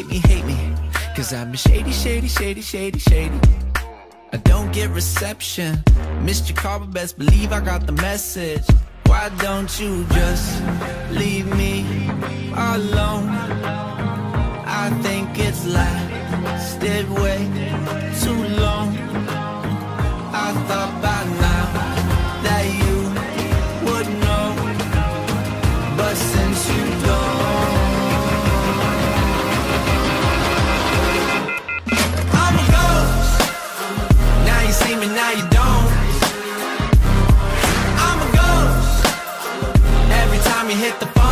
hate me, cause I've been shady, shady, shady, shady, shady. I don't get reception. Missed your call, but best believe I got the message. Why don't you just leave me alone? I think it's lasted way too long. I thought by now that you would know, but since you don't, I'm a ghost. Now you see me, now you don't. I'm a ghost. Every time you hit the phone,